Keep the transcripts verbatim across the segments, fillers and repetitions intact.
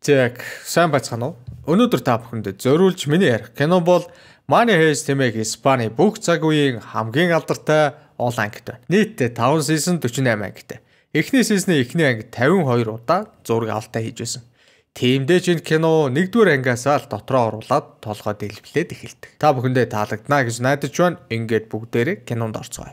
Зэг сайн байцгаана уу? Өнөөдөр та бүхэнд зориулж миний ярих кино бол Money Heist хэмээх Испани бүх цаг үеийн хамгийн алдартай ол ангит байна. Нийтдээ таван сизон дөрвөн восемь ангитай. Эхний сизны эхний анги тавин хоёр удаа зураг авалтаа хийж байсан. Тиймдээ энэ кино нэгдүгээр ангиасаа л дотроо оруулаад толгой дэлбэлээд эхэлдэг. Та бүхэндээ таалагдана гэж найдаж байна. Ингээд бүгдээрээ кинонд орцгоё.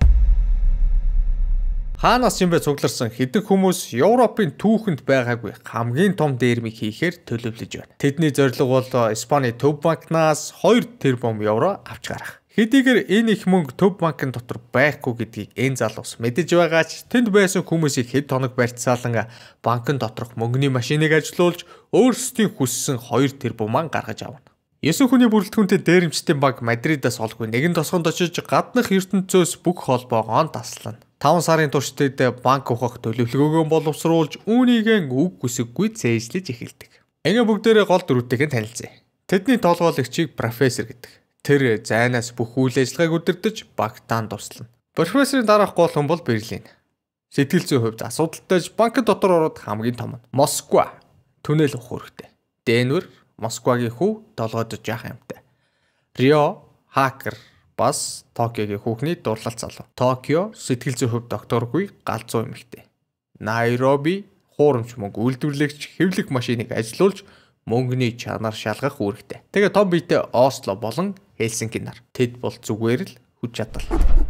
Хаанаас юм бэ цугларсан хэдэн хүмүүс Европын түүхэнд байгаагүй хамгийн том дээрмийг хийхээр төлөвлөж байна. Тэдний зорилго бол Испани төв банкнаас хоёр тэрбум евро авч гарах. Хэдийгээр энэ их мөнгө төв банкны дотор байхгүй гэдгийг энэ залуус мэдэж байгаа ч тэнд байсан хүмүүсийг хэд хоног барьцаалан банкны доторх мөнгөний машиныг ажилуулж өөрсдийн хүссэн хоёр тэрбумаа гаргаж авна. Есүн хүний бүрэлдэхүүнтэй дээрэмчдийн банк Мадридаас олгүй нэгэн тосгонд очиж гаднах ертөнцөөс бүх холбоогоо таслана. таван сарын туршид банк ухах төлөвлөгөөгөө боловсруулж үүнийгээ үг хүсэггүй цээжлэж эхэлдэг. Ингээ бүгдээрээ гол дөрвтэйг нь танилцъя. Тэдний толгойлогчийг профессор гэдэг. Тэр зайнаас бүх үйл ажиллагааг удирдах банктан туслана. Профессорын дараах гол хүн бол Берлин. Сэтгэл зүйн хувьд асуудалтайж банк дотор ороод хамгийн том нь Москва. Түнэл ухах хэрэгтэй. Денвер, Москвагийн хүү толгойдож яах юмтай. Рио, хакер бас Токиогийн хүүхний дурлал залуу. Токио сэтгэл зүйн хувьд докторгүй галзуу эмэгтэй. Найроби хуурамч мөнгө үйлдвэрлэгч хэвлэх машиныг ажилуулж мөнгөний чанар шалгах үүрэгтэй. Тэгээ том биетэй Осло болон Хельсинки нар. Тэд бол зүгээр л хүч чадал.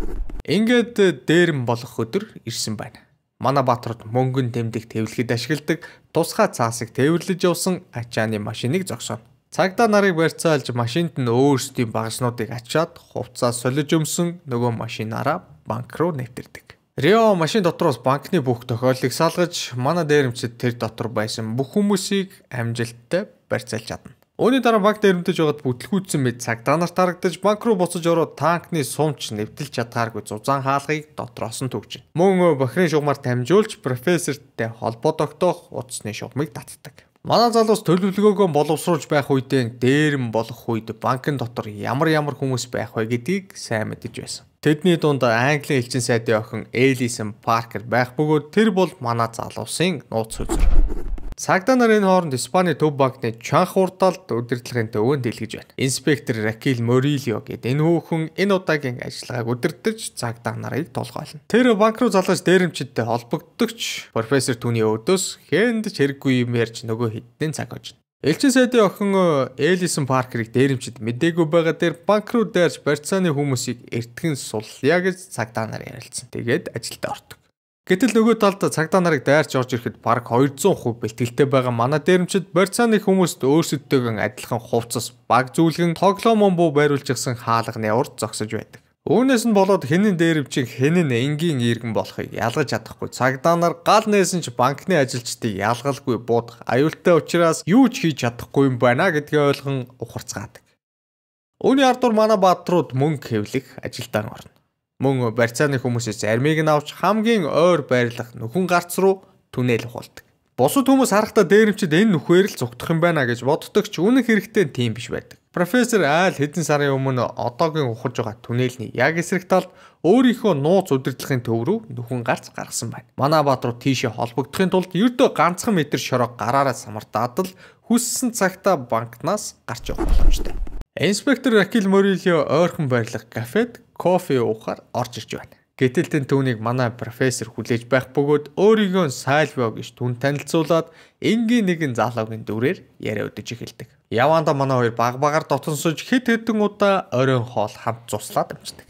Ингээд дээрэм болох өдөр ирсэн байна. Манай Баатрууд мөнгөн тэмдэг тэвлэхэд ашигладаг тусгай цаасыг тээвэрлэж явсан ачааны машиныг зогсооно. Цагдаа нарыг барьцаалж машинд нь өөрсдийн багажнуудыг ачаад хувцас солиж өмсөн нөгөө машинаараа банк руу нэвтэрдэг. Рио машин дотроос банкны бүх тохиолдлыг салгаж манай дээрэмчид тэр дотор байсан бүх хүмүүсийг амжилттай барьцаалж чадна. Үүний дараа банк дээрэмдэж байгаад бүтлгүүцсэн мэд цагдаа нарт харагдаж банк руу буцаж ороод танкны сумч нэвтэлж чадхааргүй зузаан хаалгыг дотроос нь түгжин. Мөн бохирын шугамар дамжуулж профессортэй холбоо тогтоох утасны шугамыг татдаг. Манай залуус төлөвлөгөөгөө боловсруулж байх үедээ дээрэм болох үед банкны дотор ямар ямар хүмүүс байх вэ гэдгийг сайн мэдэж байсан. Тэдний дунд Английн элчин сайдын охин Элисон Паркер байх бөгөөд тэр бол манай залуусын нууц үзэр. Цагдаа нарын хооронд Испани төв банкны чанх урдаалт удирдлагын төвөнд дэлгэж байна. Инспектор Ракил Морильо гэдэг энэ хүүхэн энэ удаагийн ажиллагааг удирдах цагдаа нарыг толгойлно. Тэр банк руу залгаж дээрэмчидтэй холбогддогч профессор түүний өөдөөс хэнд ч хэрэггүй юм ярьж нөгөө хэдэн цаг хожно. Элчин сайдын охин Элисон Паркерыг дээрэмчид мэдээгүй байгаа дээр банк руу дайрч барьцааны хүмүүсийг эртгэн суллая гэж цагдаа нар ярилцсан. Тэгээд ажилдаа ортог. Гэтэл нөгөө талд цагдаа нарыг дайрч орж ирэхэд бараг хоёр зуун хувь бэлтгэлтэй байгаа манай дээрэмчид барьцааны хүмүүст өөрсөдтэйгэн адилхан хувцас, баг зүйлгэн тоглоомон буу байруулжсэн хаалганы урд зогсож байдаг. Үүнээс нь болоод хэнийн дээрэмчийн хэнийн энгийн иргэн болохыг ялгаж чадахгүй. Цагдаа нар гал нээсэн ч банкны ажилчдыг ялгалгүй буудах аюултай учраас юу ч хийж чадахгүй юм байна гэдгийг ойлгон ухарцгаадаг. Үүний ардуур манай Баатрууд мөнгө хэвлэх ажилдаа орно. Мөн барьцааны хүмүүсээс армийг нь авч хамгийн ойр байрлах нүхэн гарц руу түнэл ухуулдаг. Бусад хүмүүс харахтаа дээрэмчид энэ нүхээр л зүгтах юм байна гэж боддог ч үнэн хэрэгтээ тийм биш байдаг. Профессор айл хэдэн сарын өмнө одоогийн ухаж байгаа түнэлний яг эсрэг талд өөрийнхөө нууц удирдлагын төв рүү нүхэн гарц гаргасан байна. Манай Баатрууд тийшээ холбогдохын тулд ердөө ганцхан метр шороо гараараа самартаад л хүссэн цагтаа банкнаас гарч явах боломжтой. Инспектор Ракил Морильо ойрхон байрлах кафед кофе уухаар орж ирж байна. Гэтэл тэн түүнийг манай профессор хүлээж байх бөгөөд өөрийгөө Сальвио гэж түн танилцуулаад энгийн нэгэн залуугийн дүрээр яриа өдөж эхэлдэг. Яванда манай хоёр баг багаар дотонсож хэд хэдэн удаа оройн хоол хамт цуслаад амждаг.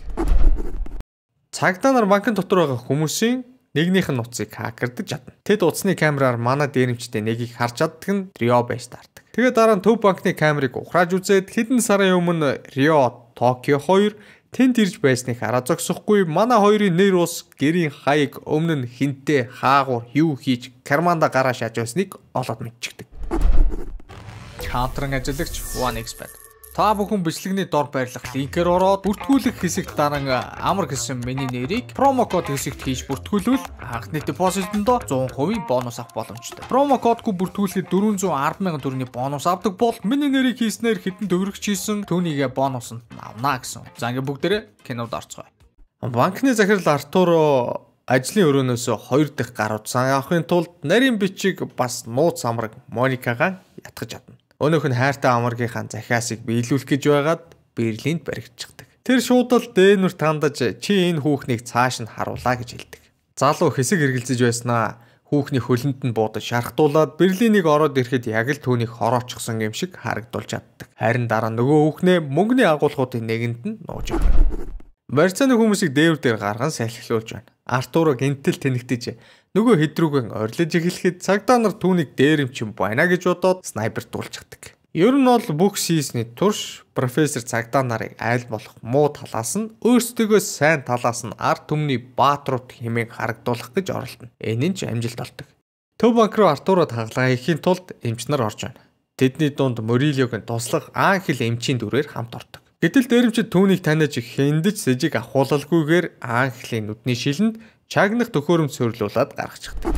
Цагдаа нар банкны дотор байгаа хүмүүсийн нэгнийх нь нуцыг хакердэж чадна. Тэд утасны камераар манай дээрэмчтэй нэгийг харж чаддаг нь Рио байж таардаг. Тэгээд дараа нь төв банкны камерыг ухрааж үзээд хэдэн сарын өмнө Рио, Токио хоёр тэнд ирж байсныг хараа зогсохгүй манай хоёрын нэр ус гэрийн хаяг өмнө нь хинтээ хаагуур юу хийж карманда гараа шааж байсныг олоод мэдчихдэг. Каунтерын ажиллагч One Expert. Та бүхэн бичлэгний дор байрлах линкээр ороод бүртгүүлэх хэсэгт дараа амар гэсэн миний нэрийг промо код хэсэгт хийж бүртгүүлвэл анхны депозитондоо зуун хувийн бонус авах боломжтой. Промо кодгүй бүртгүүлэхэд дөрвөн зуун арван мянган төгрөгийн бонус авдаг бол миний нэрийг хийснээр хэдэн төгрөгч хийсэн түүнийгээ бонусанд авна гэсэн. За ингээ бүгдээрээ кинод орцгоё. Банкны захирал Артуро Ажлын өрөөнөөсөө хоёр дахь гар утсаа авахын тулд нарийн бичиг бас нууц амраг Моникагаа ятгах чадна. Өнөөх нь хайртай амаргийнхаа захиасыг биелүүлэх гэж байгаад Берлинд баригдчихдаг. Тэр шууд л Дэнүр тандаж чи энэ хүүхнийг цааш нь харуулаа гэж хэлдэг. Залуу хэсэг эргэлзэж байснаа хүүхний хөлөнд нь буудаж шархтуулаад Берлинийг ороод ирэхэд яг л түүнийг хороочихсон юм шиг харагдулж чаддаг. Харин дараа нөгөө хүүхнээ мөнгөний агуулгуудын нэгэнд нь нууж өгдөг. Барьцааны хүмүүсийг дээвэр дээр гарган салхилуулж байна. Артуро гинтэл тэнэгтэж нөгөө хэдрүүгэн орилж эхлэхэд цагдаа нар түүнийг дээрэмчин байна гэж бодоод снайпер дуулчихдаг. Ер нь бол бүх сийсний турш профессор цагдаа нарыг айл болох муу талаас нь өөрсдөө сайн талаас нь ард түмний бааtruуд хэмээн харагдуулах гэж оролдоно. Энэ нь ч амжилт олдог. Төв банк руу Артурод хагалгаа хийхийн тулд эмч нар орж байна. Тэдний дунд Морильогийн туслах Анхел эмчийн дүрээр хамт ордог. Гэтэл дээрэмчид түүнийг таниаж хэндэж сэжиг авахуулалгүйгээр Анхелийн нүдний шилэнд чагнах төхөөрөмж суйрлуулад гаргачихдаг.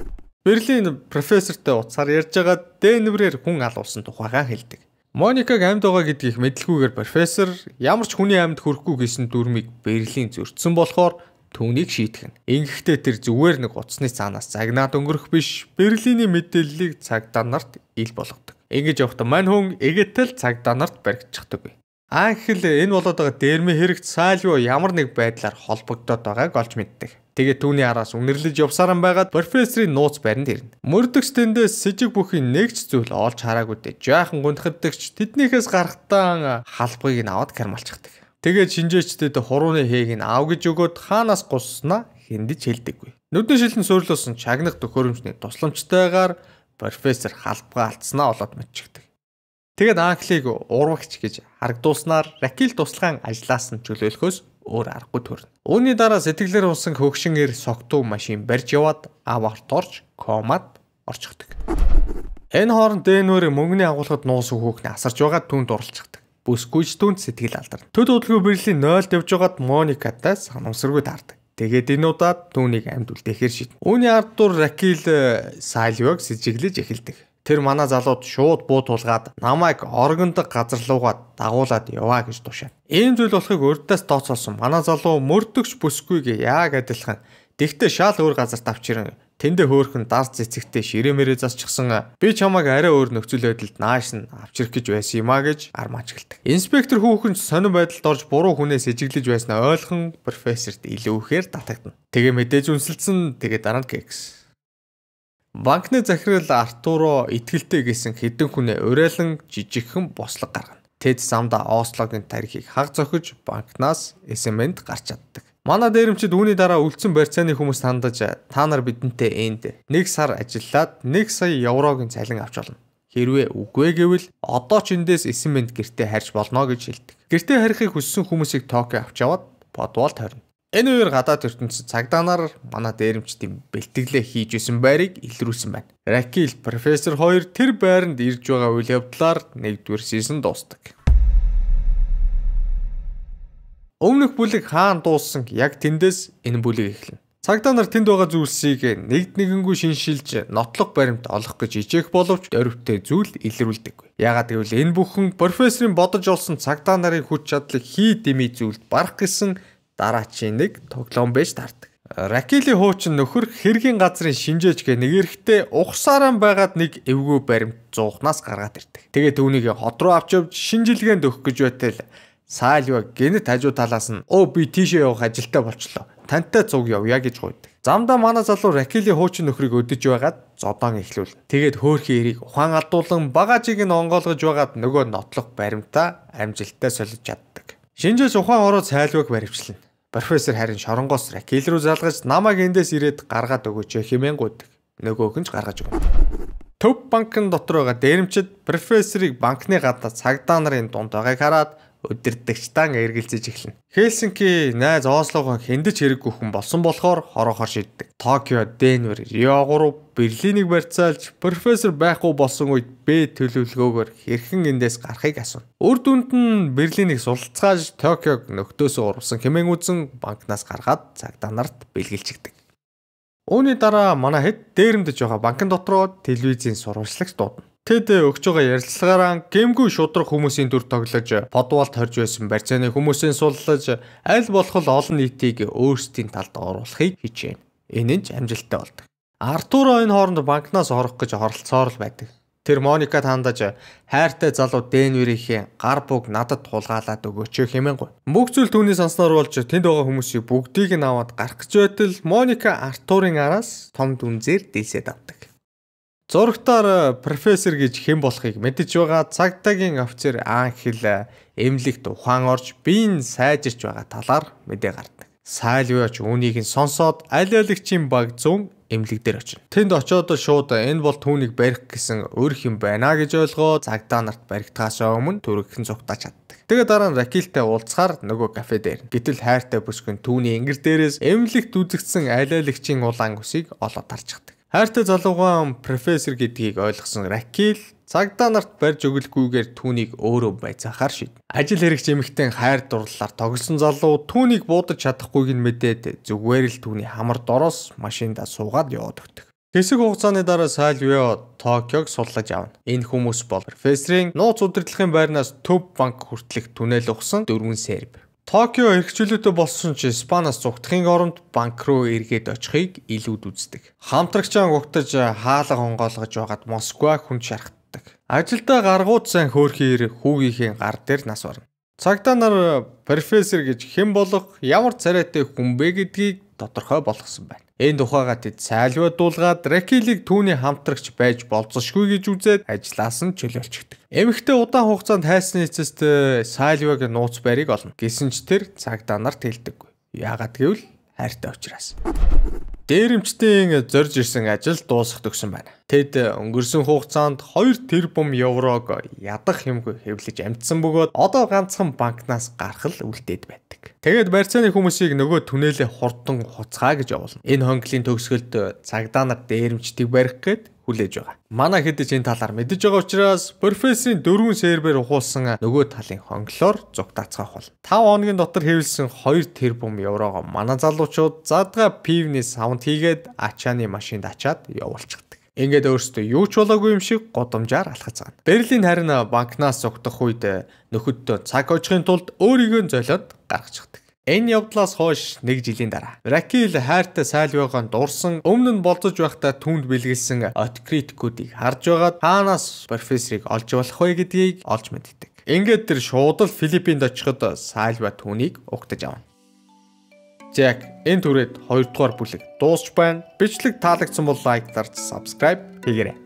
Берлин профессортой уцаар ярьж байгаа Дэнврээр хүн алуулсан тухайгаа хэлдэг. Моникаг амьд байгаа гэдгийг мэдлгүйгээр профессор ямар ч хүний амьд хүрэхгүй гэсэн дүрмийг Берлин зөрчсөн болохоор түүнийг шийтгэн. Ингэхдээ тэр зүгээр нэг утасны цаанаас загнаад өнгөрөх биш, Берлиний мэдээллийг цагдаа нарт ил болгодог. Ингэж явахдаа мань хүн эгэтэл цагдаа нарт баригдчихдаг. Анхел энэ болоод байгаа дэрмийн хэрэгт Сальво ямар нэг байдлаар холбогдоод байгааг олж мэддэг. Тэгээд түүний араас үнэрлэж явсаран байгаад профессорын нууц баринд ирнэ. Мөрдөгч тэндээс сэжиг бүхийн нэгч зүйл олж хараагүй дээ. Жаахан гунхардагч тэднийхээс гарахтаа халбгийг нь аваад кармалчихдаг. Тэгээд шинжээчдэд хурууны хээг нь аав гэж өгөөд хаанаас гусснаа хэндэж хэлдэггүй. Нүдний шилэн суйрлуулсан чагнах төхөөрөмжний тусламжтайгаар профессор халбгаа алдснаа олоод мэдчихдэг. Тэгээд Анхлыг урвагч гэж харагдуулснаар Ракил туслагаан ажлаас нь чөлөөлөхөөс өөр аргагүй төрнө. Үүний дараа сэтгэлээр унсан хөгшин эр согтуу машин барьж яваад аварт орж комад орчихдог. Энэ хооронд Дэнвэр мөнгөний агуулгад нуусан хүүхний асарч байгаа түнд дурлцдаг. Бүсгүйч түнд сэтгэл алдарна. Төд удалгүй Берлин нойлд явж байгаад Моникатай санамсаргүй таардаг. Тэгээд энэ удаад түүнийг амьд үлдээхээр шийднэ. Үүний ард дур Ракил Сальвог сэжиглэж эхэлдэг. Тэр манай залууд шууд буу тулгаад намайг оргондог газар руугаа дагуулад яваа гэж тушаана. Ийм зүйл болохыг урдаас тооцоолсон манай залуу мөрдөгч бүсгүйгээ яг адилхан. Тэгтээ шал өөр газарт авчирэн тэндээ хөөхөн дарц цэцэгтэй ширэмэрээ засчихсан. Би чамайг арай өөр нөхцөл байдалд нааш нь авчрах гэж байсан юм а гэж армаачгэлдэг. Инспектор хүүхэн сонир байдалд орж буруу хүнээс сэжиглэж байснаа ойлгон профессорт илүү ихээр татагдана. Тэгээ мэдээж үнсэлсэн тэгээ дараа нь кекс. Банкны захирал Артуро итгэлтэй гэсэн хэдэн хүнээ уриалан жижигхэн бослог гаргана. Тэд замда Ослогийн тарихыг хаг зохиж банкнаас эс эм энд гарч чаддаг. Манай дээрэмчид үүний дараа үлдсэн барьцааны хүмүүс хандаж та нар бидэнтэй энд нэг сар ажиллаад нэг сая еврогийн цалин авч болно. Хэрвээ үгүй гэвэл одоо ч эндээс эс эм энд гэртээ харж болно гэж хэлдэг. Гэртээ харихыг хүссэн хүмүүсийг Токио авч яваад бодвол тойрно. Энэ үеэр гадаад ертөнцид цагдаа нар манай дээрэмчдийн бэлтгэлээ хийж исэн байрыг илрүүлсэн байна. Ракил профессор хоёр тэр байранд ирж байгаа үйл явдлаар нэгдүгээр сизон дуустдаг. Өмнөх бүлэг хаан дууссан яг тэндээс энэ бүлэг эхэлнэ. Цагдаа нар тэнд байгаа зүйлсийг нэгд нэгэнгүй шиншилж нотлох баримт олох гэж ичээх боловч дөрвтэй зүйл илрүүлдэггүй. Яагаад гэвэл энэ бүхэн профессорын бодож олсон цагдаа нарын хүч чадлыг хий дэмий зүйлд барах гэсэн дараачийн нэг тоглоом байж таардаг. Ракилийн хуучин нөхөр хэргийн газрын шинжээч гэ нэг эрэхтэй ухсаараа байгаад нэг эвгүй баримт зуухнаас гаргаад ирдэг. Тэгээд түүнийг хот руу авч явж шинжилгээнд өгөх гэж байтал Сальва гэнэт хажуу талаас нь "Оо би тийшээ явах ажилтаа болчлоо. Тантай цуг явъя" гэж гуйдаг. Замдаа манай залуу Ракилийн хуучин нөхрийг өдөж байгаад зодоон эхлүүлнэ. Тэгээд хөөрхөн эрийг ухаан алдуулан багажийг нь онгоолгож байгаад нөгөө нотлох баримтаа амжилттай солиж чаддаг. Шинжээч ухаан ороод Сальваг баривчлана. Профессор харин шоронгоос Ракил руу залгаж намайг эндээс ирээд гаргаад өгөөч хэмээн гуйдаг. Нөгөөх нь ч гаргаж өгнө. Төв банкн дотор байгаа дээрэмчид профессорыг банкны гадаа цагдаа нарын дунд байгааг хараад өдөрдөгчтан эргэлзэж эхэлнэ. Хельсинки найз Ослогоо хэндэж хэрэггүй хүн болсон болохоор хороохоор шийддэг. Токио, Дэнвэр, Рио гурав Берлинийг барьцаалж профессор байхгүй болсон үед Б төлөвлөгөөгөөр хэрхэн эндээс гарахыг асууна. Үр дүнд нь Берлинийг сулалцгааж Токиог нөхдөөсөө урвсан хэмээн үзэн банкнаас гаргаад цагдаа нарт бэлгэлжигдэг. Үүний дараа манай хэд дээрэмдэж байгаа банкн дотроо телевизийн сурвалжлагч дуудана. Тэд өгч байгаа ярилцлагаараа гэмгүй шудраг хүмүүсийн дүр тоглож, подвалд хорж байсан барьцааны хүмүүсийн суллаж, аль болох олон нийтийг өөрсдийн талд оруулахыг хичээнэ. Энэ нь ч амжилттай болдог. Артуро энэ хооронд банкнаас орох гэж оролцоор л байдаг. Тэр Моникад хандаж хайртай залуу Денверийн гар буг надад тулгаалаад өгөөч хэмээн гоо. Бүх зүйл түүний санснаар болж тэнд байгаа хүмүүсийг бүгдийг нь аваад гарах гэж байтал Моника Артурын араас том дүнзээр дэлсээд авдаг. Зурагтаар профессор гэж хэн болохыг мэдэж байгаа цагдаагийн офицер Анхел эмнэлэгт ухаан орж биеийн сайжирч байгаа талаар мэдээ гардаг. Сайлвич үүнийг нь сонсоод аль алигчийн баг зүүн эмнэлэг дээр очино. Тэнд очиод шууд энэ бол түүнийг барих гэсэн өөр хэм байна гэж ойлгоо цагдаа нарт баригдахаас өмнө түргхэн зугтаач чаддаг. Тэгээд дараа нь Ракилтай уулзахаар нөгөө кафе дээр. Гэтэл хайртай бүсгэн түүний энгэр дээрээс эмнэлэгт үзэгдсэн аль алигчийн улаан үсийг олоод тарчдаг. Хайртай залуугаан профессор гэдгийг ойлгосон Ракил цагдаа нарт барьж өгөлгүйгээр түүнийг өөрөө байцаахаар шийд. Ажил хэрэгч эмэгтэй хайр дурлалаар тоглосон залуу түүнийг буудаж чадахгүйг нь мэдээд зүгээр л түүний хамар дороос машиндаа суугаад яваад өгдөг. Хэсэг хугацааны дараа Сальвио Токиог судлаж авна. Энэ хүмүүс бол профессорын нууц удирдлагын байрнаас төв банк хүртэлх түнэл ухсан дөрвөн серб. Токио эрхчлөөтэй болсон ч Испаниас зугтахын оронд банк руу эргээд очихыг илүүд үздэг. Хамтрагчаан угтаж хаалга хонгоолгож байгаад Москва хүнд шархтдаг. Ажилдаа гаргууд сайн хөөрхийр хүүгийнхээ гар дээр нас орно. Цагдаа нар профессор гэж хэн болох ямар царайтай хүн бэ гэдгийг тодорхой болгосон байна. Энэ тухайга тэд Сальва дуулгаад Ракилийг түүний хамтрагч байж болцсошгүй гэж үзээд ажлаас нь чөлөөлчихдөг. Эмэгтэй удаан хугацаанд хайсны эцэст Сальваг нууц байрыг олно. Гэсэн ч тэр цагдаа нарт хэлдэггүй. Яагаад гэвэл хайртай учраас. Дээрэмчдийн зорж ирсэн ажил дуусах төгсөн байна. Тэд өнгөрсөн хугацаанд хоёр тэрбум еврог ядах хэмгүй хэвлэж амжсан бөгөөд одоо ганцхан банкнаас гарах л үлдээд байдаг. Тэгээд барьцааны хүмүүсийг нөгөө түнэлээ хурдан хуцгаа гэж явуулна. Энэ хонглын төгсгөлд цагдаа нар дээрэмчдийг барих гээд хүлээж байгаа. Манай хэдэж энэ талаар мэдэж байгаа учраас профессорын дөрвөн сервер ухуулсан нөгөө талын хонглоор зугтаацгаах бол. таван хоногийн дотор хэвлсэн хоёр тэрбум еврого манай залуучууд задгаа пивний саунд хийгээд ачааны машинд ачаад явуулчихдаг. Ингээд өөрсдөө юу ч болоогүй юм шиг годамжаар алхацгаана. Берлин харин банкнаас зугтах үед нөхөддөө цаг хожихын тулд өөрийгөө золиод гаргачихдаг. Энэ явдлаас хойш нэг жилийн дараа Ракил хайртай Сальвиогоон дурсан өмнө нь болцож байхдаа түүнд бэлгэлсэн откриткуудыг харж байгаад хаанаас профессорыг олж болох вэ гэдгийг олж мэддэг. Ингээд тэр шууд л Филиппинд очиход Сальва түүнийг угтаж авна. Зэг энэ түрээд хоёр дугаар бүлэг дуусч байна. Бичлэг таалагдсан бол лайк дарж subscribe хийгээрэй.